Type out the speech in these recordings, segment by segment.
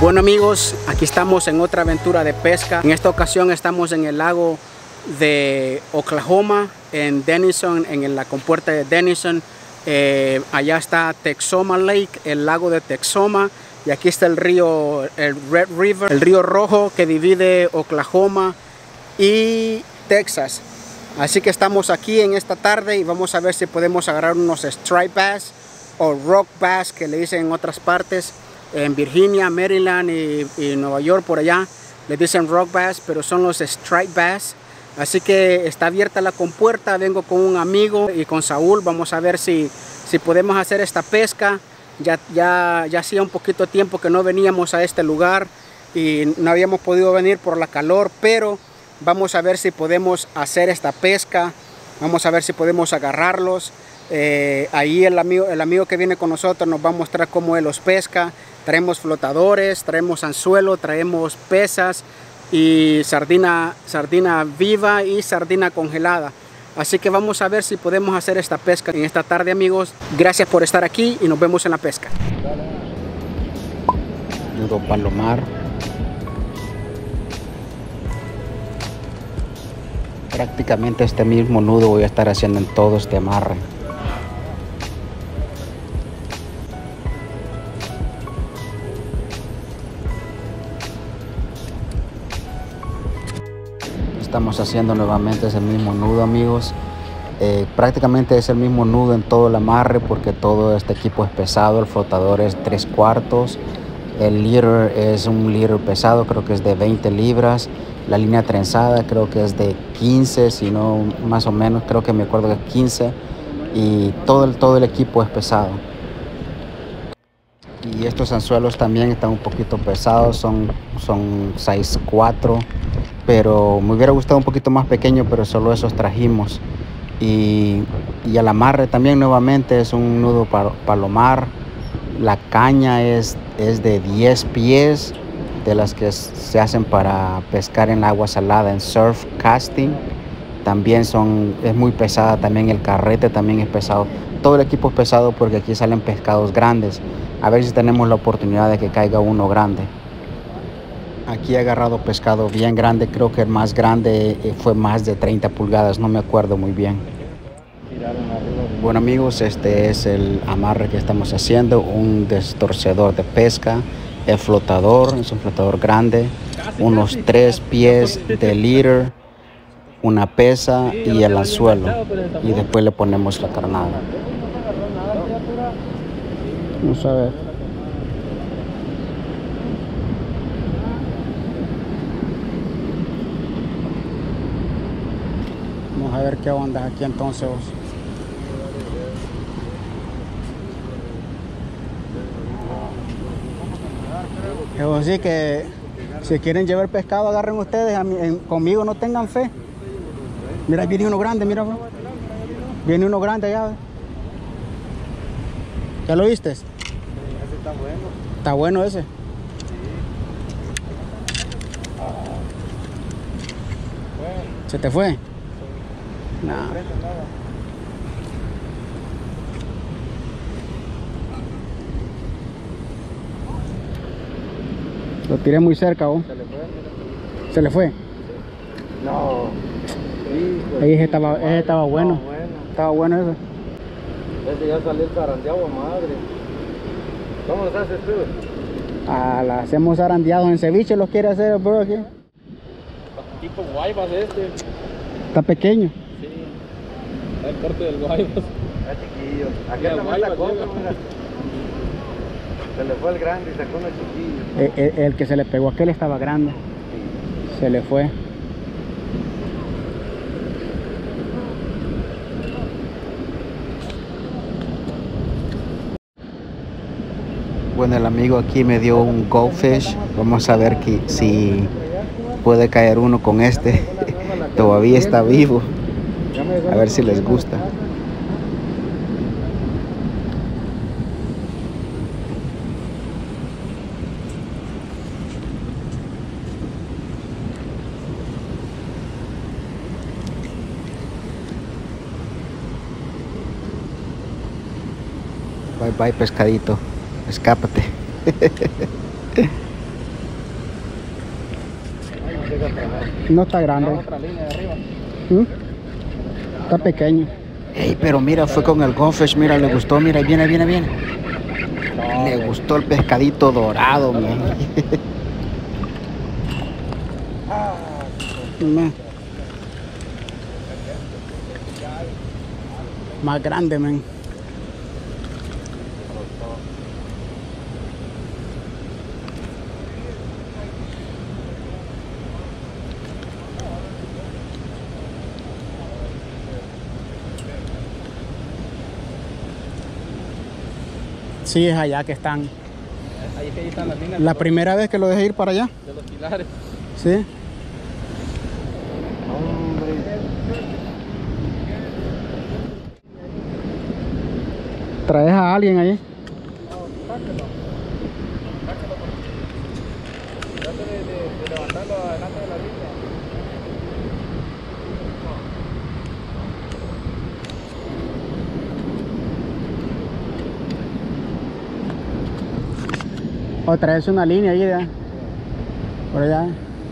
Bueno amigos, aquí estamos en otra aventura de pesca. En esta ocasión estamos en el lago de Oklahoma, en Denison, en la compuerta de Denison. Allá está Texoma Lake, el lago de Texoma. Y aquí está el río, el Red River, el río Rojo que divide Oklahoma y Texas. Así que estamos aquí en esta tarde y vamos a ver si podemos agarrar unos striped bass o rock bass que le dicen en otras partes. En Virginia, Maryland y Nueva York, por allá le dicen rock bass, pero son los striped bass. Así que está abierta la compuerta. Vengo con un amigo y con Saúl. Vamos a ver si podemos hacer esta pesca. Ya hacía un poquito de tiempo que no veníamos a este lugar y no habíamos podido venir por la calor, pero vamos a ver si podemos hacer esta pesca. Vamos a ver si podemos agarrarlos. Ahí el amigo que viene con nosotros nos va a mostrar cómo él los pesca. Traemos flotadores, traemos anzuelo, traemos pesas y sardina viva y sardina congelada. Así que vamos a ver si podemos hacer esta pesca en esta tarde, amigos. Gracias por estar aquí y nos vemos en la pesca. Nudo palomar. Prácticamente este mismo nudo voy a estar haciendo en todo este amarre. Estamos haciendo nuevamente ese mismo nudo, amigos. Prácticamente es el mismo nudo en todo el amarre porque todo este equipo es pesado. El flotador es 3/4, el leader es un leader pesado, creo que es de 20 libras. La línea trenzada creo que es de 15, si no más o menos, creo que me acuerdo que es 15. Y todo el equipo es pesado. Y estos anzuelos también están un poquito pesados, son size 4, pero me hubiera gustado un poquito más pequeño, pero solo esos trajimos. Y el amarre también nuevamente es un nudo palomar. La caña es de 10 pies, de las que se hacen para pescar en agua salada, en surf casting. También es muy pesada, también el carrete también es pesado. Todo el equipo es pesado porque aquí salen pescados grandes. A ver si tenemos la oportunidad de que caiga uno grande. Aquí he agarrado pescado bien grande, creo que el más grande fue más de 30 pulgadas, no me acuerdo muy bien. Bueno amigos, este es el amarre que estamos haciendo, un destorcedor de pesca, el flotador, es un flotador grande, unos 3 pies de leader, una pesa y el anzuelo, y después le ponemos la carnada. Vamos a ver. Vamos a ver qué onda aquí entonces. Así que si quieren llevar pescado, agarren ustedes. Conmigo no tengan fe. Mira, viene uno grande, mira, bro. Viene uno grande allá. ¿Ya lo viste? Ese está bueno. Está bueno ese. Sí. ¿Se te fue? No. Lo tiré muy cerca, ¿o? Se le fue, mira. ¿Se le fue? No. Sí, ese estaba bueno. Estaba bueno ese. Ese ya salió zarandeado, madre. ¿Cómo los haces tú? La hacemos zarandeados en ceviche, los quiere hacer el bro aquí. Tipo guaybas este. Está pequeño. Sí. Está el corte del guaybas. Está chiquillo. Aquí está guaybas, mira. Se le fue el grande y sacó uno chiquillo. El que se le pegó a aquel estaba grande. Sí. Se le fue. Bueno, el amigo aquí me dio un goldfish. Vamos a ver si puede caer uno con este. Todavía está vivo. A ver si les gusta. Bye bye pescadito. Escápate. No está grande. Otra línea de arriba. Está pequeño. Ey, pero mira, fue con el Goldfish, mira, le gustó, mira, viene. Le gustó el pescadito dorado, man. Más grande, man. Sí, es allá que están. Ahí están las líneas. La primera vez que lo dejé ir para allá. De los pilares. Sí. Hombre. ¿Traes a alguien ahí? No, sáquelo. Trate de levantarlo adelante de la línea. O traes una línea ahí ya. Por allá.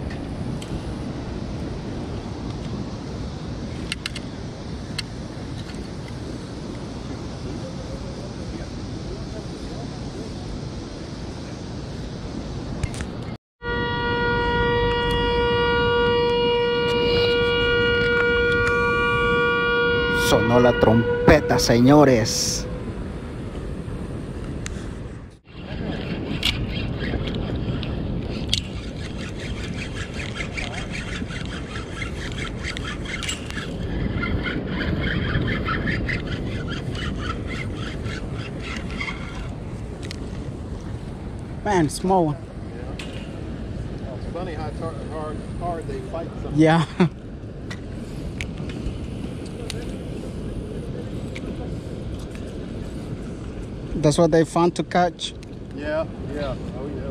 Sonó la trompeta, señores. Man, small one. It's funny how hard they fight sometimes. Yeah. That's what they found to catch. Yeah, yeah. Oh, yeah.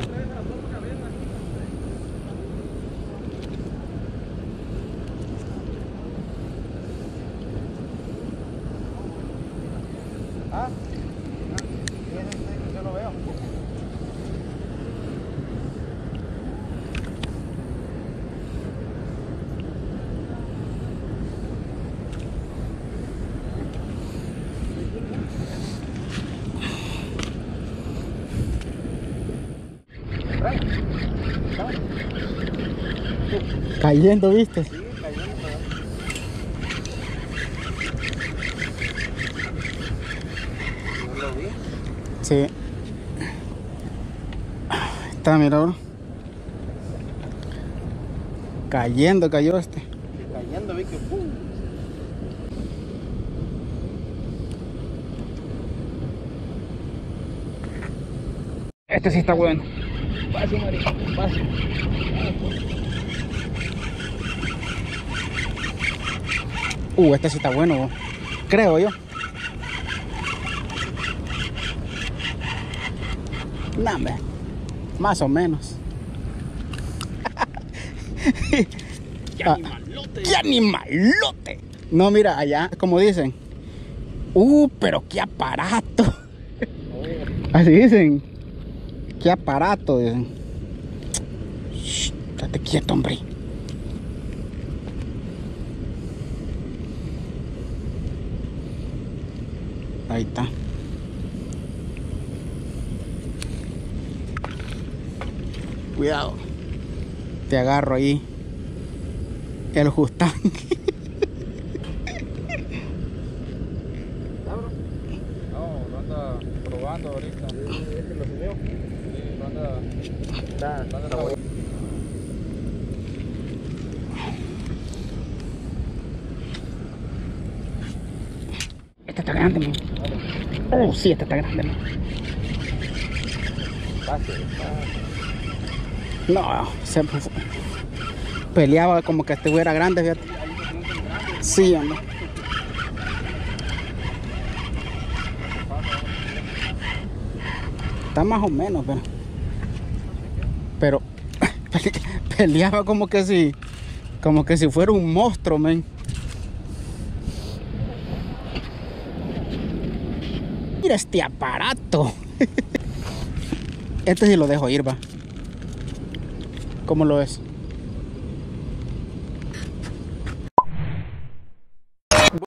¿Ah? Yo lo veo. Cayendo, ¿viste? Sí, cayendo. No lo vi. Sí. Está, mira, bro. Cayó este. Cayendo, vi que Este sí está bueno. Fácil, marico, fácil. Este sí está bueno, bro. Creo yo. No, hombre. Más o menos. ¡Qué animalote! ¡Qué animalote! No, mira, allá, como dicen. Pero qué aparato. Así dicen. Qué aparato, dicen. Shh, estate quieto, hombre. Ahí está. Cuidado. Te agarro ahí. El Justán. No anda probando ahorita. ¿Este lo subió? Sí, no anda. Está bueno. Este está grande, man. Oh, sí, este está grande, man. No, se peleaba como que estuviera grande, fíjate. Sí, hombre. Está más o menos, pero peleaba como que si fuera un monstruo, men. Mira este aparato. Este sí lo dejo ir, va. ¿Cómo lo ves?